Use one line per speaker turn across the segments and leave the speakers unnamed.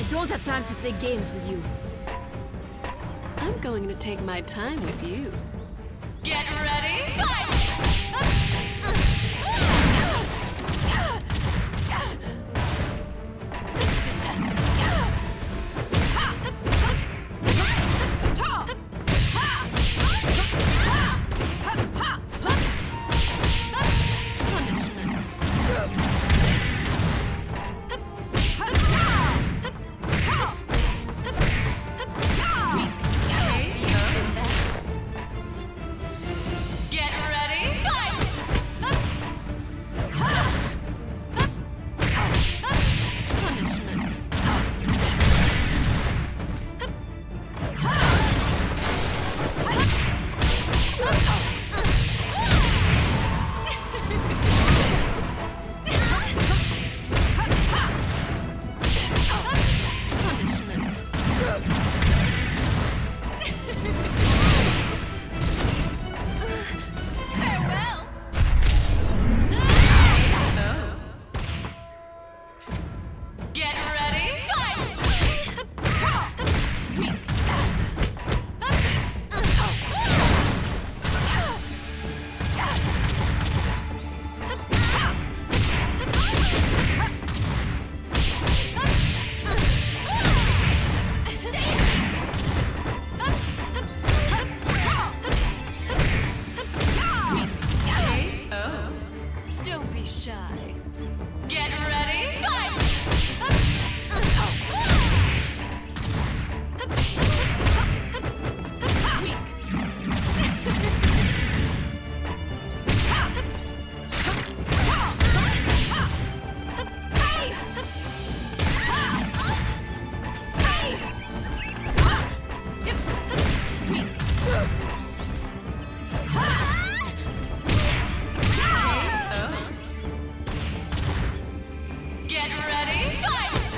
don't have time to play games with you.
I'm going to take my time with you. Get ready, fight! Detestable. Punishment. Get ready, fight! Punishment. Punishment. Farewell! Get ready, fight! Weak. Don't be shy. Get ready, fight! Get ready, fight!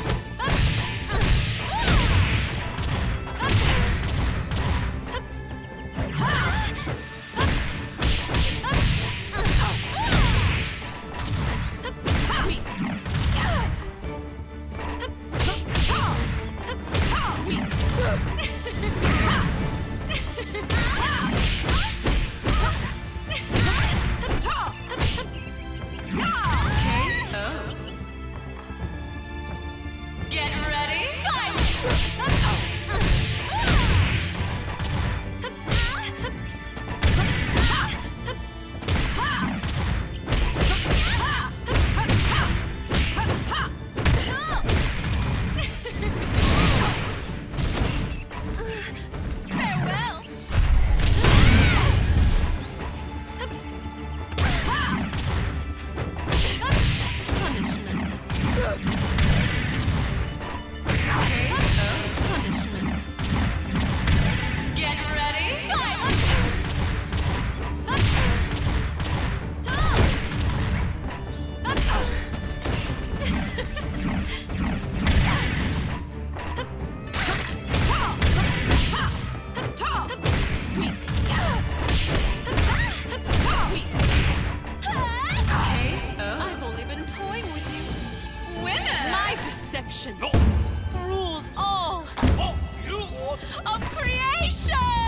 Weak. Get ready, fight! Farewell! Punishment. Punishment. Get ready, fight! I've only been toying with you. Winner! My deception rules all of creation!